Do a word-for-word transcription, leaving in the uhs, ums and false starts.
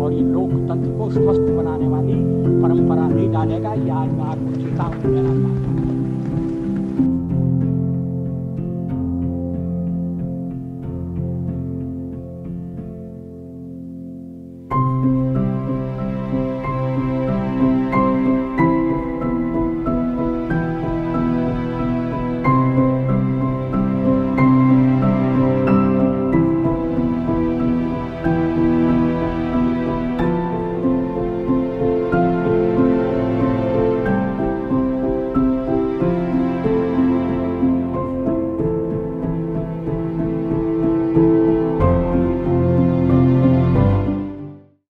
और ये लोकतंत्र को स्वस्थ बनाने वाली परंपरा नहीं डालेगा, ये आज मैं आपको चेतावनी देना चाहता हूँ। Thank you.